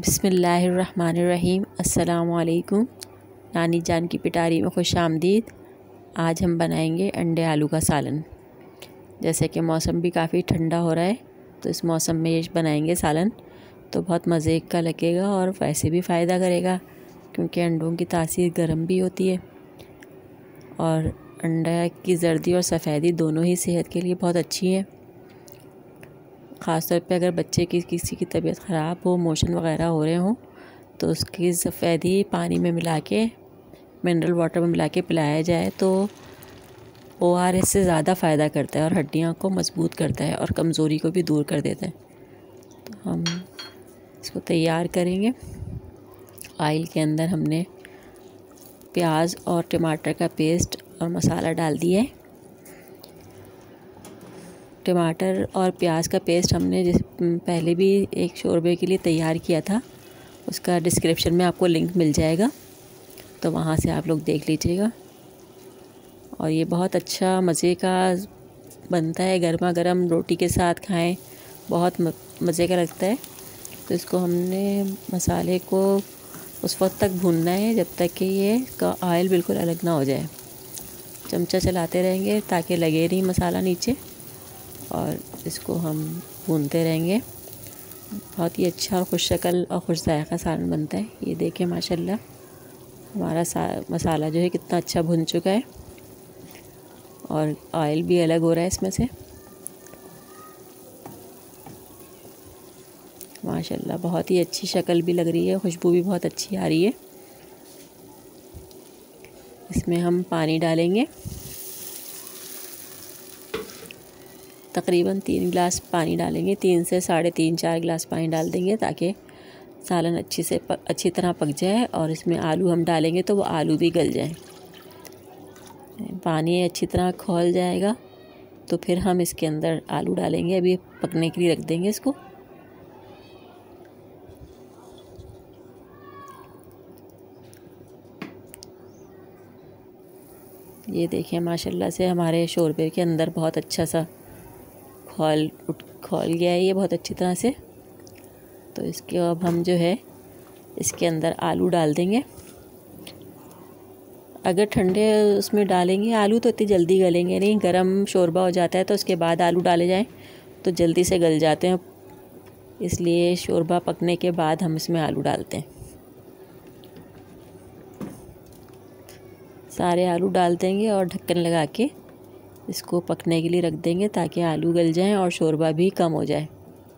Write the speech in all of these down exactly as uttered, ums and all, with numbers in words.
बिस्मिल्लाहिर्रहमानिर्रहीम। अस्सलामुअलैकुम। नानी जान की पिटारी में खुश आमदीद। आज हम बनाएंगे अंडे आलू का सालन। जैसे कि मौसम भी काफ़ी ठंडा हो रहा है तो इस मौसम में ये बनाएंगे सालन तो बहुत मज़े का लगेगा और वैसे भी फ़ायदा करेगा क्योंकि अंडों की तासीर गर्म भी होती है और अंडा की जर्दी और सफ़ेदी दोनों ही सेहत के लिए बहुत अच्छी है। ख़ास तौर पे अगर बच्चे की किसी की तबीयत ख़राब हो, मोशन वग़ैरह हो रहे हों तो उसकी सफ़ेदी पानी में मिला के मिनरल वाटर में मिला के पिलाया जाए तो ओ आर एस से ज़्यादा फ़ायदा करता है और हड्डियों को मज़बूत करता है और कमज़ोरी को भी दूर कर देता है। तो हम इसको तैयार करेंगे। ऑयल के अंदर हमने प्याज और टमाटर का पेस्ट और मसाला डाल दिया है। टमाटर और प्याज का पेस्ट हमने जिस पहले भी एक शोरबे के लिए तैयार किया था, उसका डिस्क्रिप्शन में आपको लिंक मिल जाएगा तो वहाँ से आप लोग देख लीजिएगा। और ये बहुत अच्छा मज़े का बनता है, गर्मा गर्म रोटी के साथ खाएं, बहुत मज़े का लगता है। तो इसको हमने मसाले को उस वक्त तक भूनना है जब तक कि ये का ऑयल बिल्कुल अलग ना हो जाए। चमचा चलाते रहेंगे ताकि लगे नहीं मसाला नीचे और इसको हम भूनते रहेंगे। बहुत ही अच्छा और खुश शक्ल और खुश जायका सालन बनता है। ये देखें माशाल्लाह हमारा सा मसाला जो है कितना अच्छा भुन चुका है और ऑयल भी अलग हो रहा है इसमें से। माशाल्लाह बहुत ही अच्छी शक्ल भी लग रही है, खुशबू भी बहुत अच्छी आ रही है। इसमें हम पानी डालेंगे, तकरीबन तीन गिलास पानी डालेंगे। तीन से साढ़े तीन चार गिलास पानी डाल देंगे ताकि सालन अच्छी से पक, अच्छी तरह पक जाए और इसमें आलू हम डालेंगे तो वो आलू भी गल जाए। पानी अच्छी तरह खौल जाएगा तो फिर हम इसके अंदर आलू डालेंगे। अभी पकने के लिए रख देंगे इसको। ये देखिए माशाल्लाह से हमारे शोरबे के अंदर बहुत अच्छा सा खौल उठ खौल गया है ये बहुत अच्छी तरह से। तो इसके अब हम जो है इसके अंदर आलू डाल देंगे। अगर ठंडे उसमें डालेंगे आलू तो इतनी जल्दी गलेंगे नहीं, गरम शोरबा हो जाता है तो उसके बाद आलू डाले जाएं तो जल्दी से गल जाते हैं, इसलिए शोरबा पकने के बाद हम इसमें आलू डालते हैं। सारे आलू डाल देंगे और ढक्कन लगा के इसको पकने के लिए रख देंगे ताकि आलू गल जाएं और शोरबा भी कम हो जाए।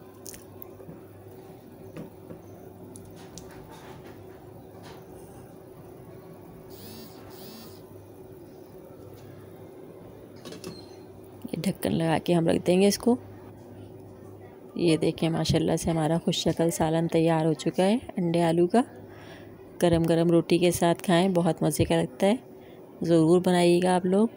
ये ढक्कन लगा के हम रख देंगे इसको। ये देखें माशाल्लाह से हमारा खुश शक्ल सालन तैयार हो चुका है अंडे आलू का। गरम गरम रोटी के साथ खाएं, बहुत मज़े का लगता है। ज़रूर बनाइएगा आप लोग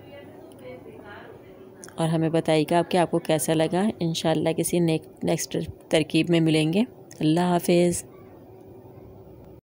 और हमें बताइएगा कि आपको कैसा लगा। इंशाल्लाह किसी नेक्स्ट तरकीब में मिलेंगे। अल्लाह हाफिज़।